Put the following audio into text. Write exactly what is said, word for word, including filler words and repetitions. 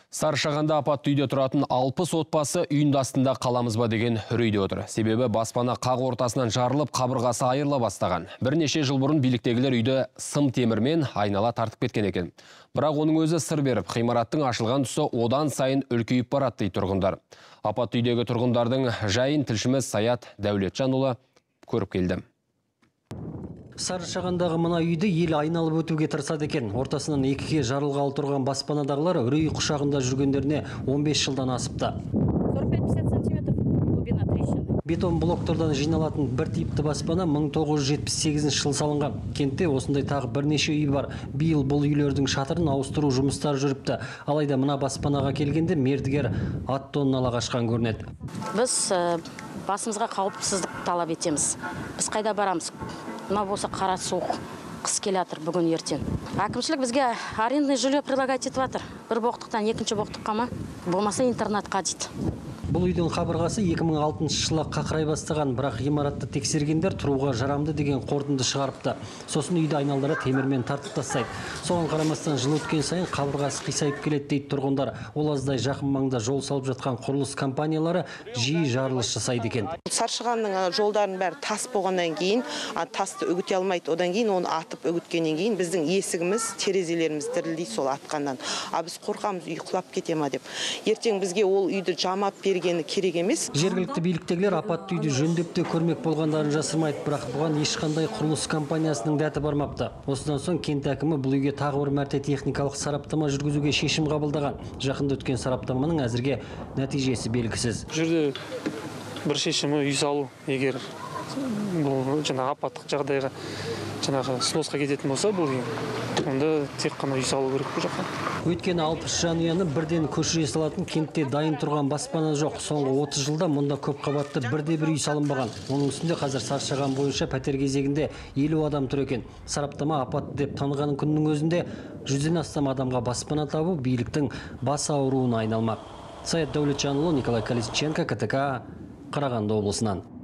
Сарышағанда апатты үйде тұратын алпыс отбасы үйінде астында қаламыз ба деген үрейде отыр. Себебі баспана қақ ортасынан жарылып, қабырғасы айырыла бастаған. Бірнеше жыл бұрын биліктегілер үйді сым темірмен айнала тартып кеткен екен. Бірақ оның өзі сыр беріп, ғимараттың ашылған тұсы одан сайын үлкейіп барады дейді тұрғындар. Апатты үйдегі тұрғындардың жайын тілшіміз Саят Дәулетжанұлы көріп келді. Сарышағандағы мына үйді ел айналып өтуге тырысады екен. Ортасынан екіге жарылғалы тұрған баспанадағылар үрей құшағында жүргендеріне он бес жылдан асыпты. Бетон блоктордан жиналатын бір типті баспана мың тоғыз жүз жетпіс сегізінші жыл салынған. Кентте осындай тағы бірнеше үй бар. Биыл бұл үйлердің шатырын ауыстыру жұмыстары жүріпті. Алайда мына баспанаға келгенде мердігер ат тоннала қашқан көрінеді. Біз басымызға қауіпсіздік талап етеміз. Біз қайда барамыз? Мына болса қара суық, қыс келатыр бүгін ертең. Әкімшілік бізге арендный жилье предлагать етіп жатыр. Бір боқтықтан екінші боқтыққа ма, болмаса интернатқа дейді. Бұл үйдің қабырғасы екі мың алтыншы жылы қақырай бастаған, бірақ ғимаратты тексергендер тұруға жарамды деген қорытынды шығарыпты. Сосын үйді айналдыра темірмен тартып тастайды. Соған қарамастан жыл өткен сайын қабырғасы қисайып келеді дейді тұрғындар. Ол аздай жақын маңда жол салып жатқан құрылыс компаниялары жиі жарылыс жасайды екен. Сарышағанның жолдарын бәрі тас болғаннан кейін, тасты үгіте алмайды. Одан кейін оны атып үгіткеннен кейін біздің есігіміз, терезелеріміз дірілдейді сол атқаннан. А біз қорқамыз, үй құлап кете ма деп. Ертең бізге ол үйді жамап бергені керек емес. Жергілікті биліктегілер апатты үйді жөндеп те көрмек болғандарын жасырмайды, бірақ бұған ешқандай құрылыс компаниясының дәті бармапты. Осыдан соң кент әкімі бұл үйге тағы бір мәрте техникалық сараптама жүргізуге шешім қабылдаған. Жақында өткен сараптаманың әзірге нәтижесі белгісіз. Жүрді бір шешімі үй салу, егер бұл жаңағы апаттық жағдайға жаңағы сносқа кететін болса, бұл онда тек қана үй салу керек бұл жаққа. Өйткені алпыс жанұяны бірден көшіре салатын кентте дайын тұрған баспана жоқ. Соңғы отыз жылда мұнда көп қабатты бірде бір үй салынбаған. Оның үстінде қазір Сарышаған бойынша пәтер кезегінде елу адам тұр екен. Сараптама апатты деп танылған күннің өзінде жүзден астам адамға баспана табу биліктің бас ауруына айналмақ. Саят Дәулетжанұлы, Николай Колесниченко, КТК, Қарағанды облысынан.